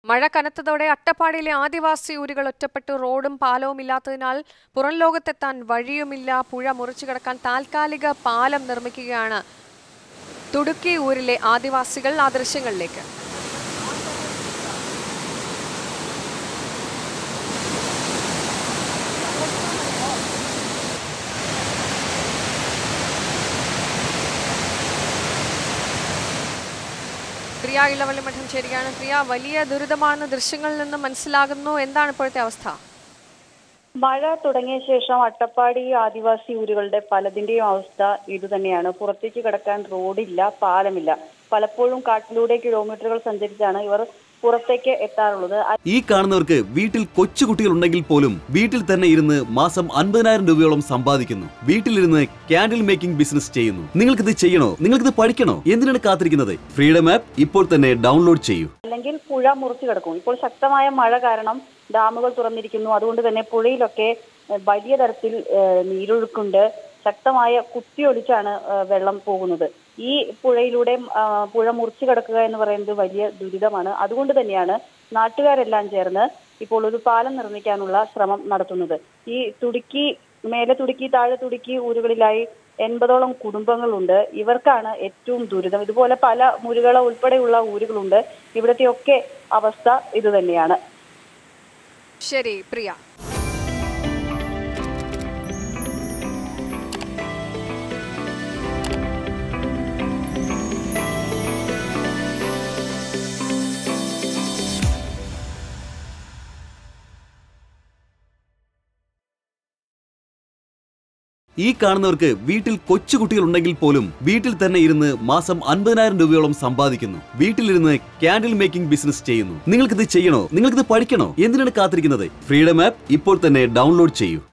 മഴ കനത്തതോടെ അട്ടപ്പാടിയിലെ ആദിവാസി ഊരുകൾ ഒറ്റപ്പെട്ടു. റോഡും പാലവും ഇല്ലാത്തതിനാൽ പുറം ലോകത്തെത്താൻ വഴിയുമില്ല. പുഴ മുറിച്ചു കടക്കാൻ താൽക്കാലിക പാലം നിർമ്മിക്കുകയാണ് തുടുക്കി ഊരിലെ ആദിവാസികൾ. ആ ദൃശ്യങ്ങളിലേക്ക്. പ്രിയ ഇളവള്ളിമഠം ചേരുകയാണ്. പ്രിയ, വലിയ ദുരിതമാണെന്ന് ദൃശ്യങ്ങളിൽ നിന്ന് മനസ്സിലാകുന്നു. എന്താണ് ഇപ്പോഴത്തെ അവസ്ഥ? മഴ തുടങ്ങിയ ശേഷം അട്ടപ്പാടി ആദിവാസി ഊരുകളുടെ പലതിന്റെയും അവസ്ഥ ഇതുതന്നെയാണ്. പുറത്തേക്ക് കടക്കാൻ റോഡില്ല, പാലമില്ല. പലപ്പോഴും കാട്ടിലൂടെ കിലോമീറ്ററുകൾ സഞ്ചരിച്ചാണ് ഇവർ പുറത്തേക്ക് എത്താറുള്ളത്. ഈ കാണുന്നവർക്ക് വീട്ടിൽ കൊച്ചുകുട്ടികൾ ഉണ്ടെങ്കിൽ പോലും വീട്ടിൽ തന്നെ ഇരുന്ന് മാസം 50,000 രൂപയോളം സമ്പാദിക്കുന്നു. വീട്ടിലിരുന്ന് ക്യാൻഡിൽ മേക്കിംഗ് ബിസിനസ് ചെയ്യുന്നു. നിങ്ങൾക്കിത് ചെയ്യണോ? നിങ്ങൾക്കിത് പഠിക്കണോ? എന്തിനാണ് കാത്തിരിക്കുന്നത്? ഫ്രീഡം ആപ്പ് ഇപ്പോൾ തന്നെ ഡൗൺലോഡ് ചെയ്യൂ. അല്ലെങ്കിൽ പുഴ മുറിച്ചു കിടക്കും. ഇപ്പോൾ ശക്തമായ മഴ കാരണം ഡാമുകൾ തുറന്നിരിക്കുന്നു. അതുകൊണ്ട് തന്നെ പുഴയിലൊക്കെ വലിയ തരത്തിൽ നീരൊഴുക്കുണ്ട്. ശക്തമായ കുത്തിയൊലിച്ചാണ് വെള്ളം പോകുന്നത്. ഈ പുഴയിലൂടെ പുഴ മുറിച്ചു കിടക്കുക എന്ന് പറയുന്നത് വലിയ ദുരിതമാണ്. അതുകൊണ്ട് തന്നെയാണ് നാട്ടുകാരെല്ലാം ചേർന്ന് ഇപ്പോൾ ഒരു പാലം നിർമ്മിക്കാനുള്ള ശ്രമം നടത്തുന്നത്. ഈ തുടുക്കി, മേലെ തുടുക്കി, താഴെ തുടുക്കി ഊരുകളിലായി 80ഓളം കുടുംബങ്ങളുണ്ട്. ഇവർക്കാണ് ഏറ്റവും ദുരിതം. ഇതുപോലെ പല മുരുകള ഉൾപ്പെടെയുള്ള ഊരുകളുണ്ട്. ഇവിടത്തെയൊക്കെ അവസ്ഥ ഇതുതന്നെയാണ്. ശരി പ്രിയ. ഈ കാണുന്നവർക്ക് വീട്ടിൽ കൊച്ചുകുട്ടികൾ ഉണ്ടെങ്കിൽ പോലും വീട്ടിൽ തന്നെ ഇരുന്ന് മാസം 50,000 രൂപയോളം സമ്പാദിക്കുന്നു. വീട്ടിലിരുന്ന് ക്യാൻഡിൽ മേക്കിംഗ് ബിസിനസ് ചെയ്യുന്നു. നിങ്ങൾക്കിത് ചെയ്യണോ? നിങ്ങൾക്കിത് പഠിക്കണോ? എന്തിനാണ് കാത്തിരിക്കുന്നത്? ഫ്രീഡം ആപ്പ് ഇപ്പോൾ തന്നെ ഡൗൺലോഡ് ചെയ്യൂ.